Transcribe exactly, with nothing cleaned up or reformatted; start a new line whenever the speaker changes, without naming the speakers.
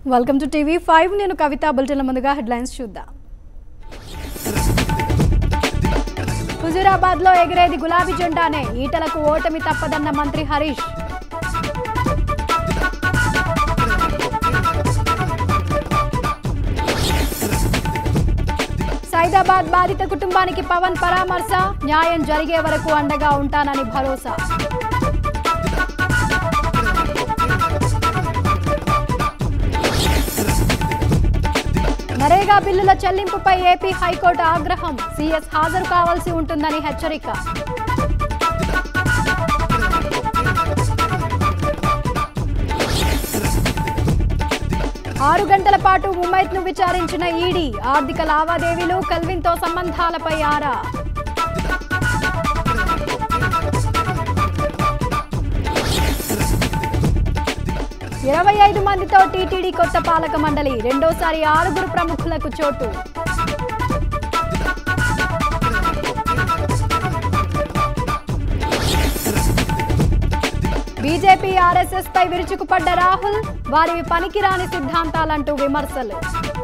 Welcome to TV five నేను కవిత bulletin ముందుగా headlines చూద్దాం. హుజూరాబాద్ లో ఎగిరేది గులాబీ జెండానే, ఈటలకు ఓటమి తప్పదన్న మంత్రి హరీష్. సైదాబాద్ బాధిత కుటుంబానికి పవన్ పరామర్శ, న్యాయం జరిగే వరకు అండగా ఉంటానని భరోసా. నరేగా బిల్లుల చెల్లింపుపై ఏపీ హైకోర్టు ఆగ్రహం, సీఎస్ హాజరు కావాల్సి ఉంటుందని హెచ్చరిక. ఆరు గంటల పాటు ముమైత్ను విచారించిన ఈడీ, ఆర్థిక లావాదేవీలు కల్విన్తో సంబంధాలపై ఆరా. ఇరవై ఐదు మందితో టీటీడీ కొత్త పాలక మండలి, రెండోసారి ఆరుగురు ప్రముఖులకు చోటు. బీజేపీ ఆర్ఎస్ఎస్ పై విరుచుకుపడ్డ రాహుల్, వారివి పనికిరాని సిద్ధాంతాలంటూ విమర్శలు.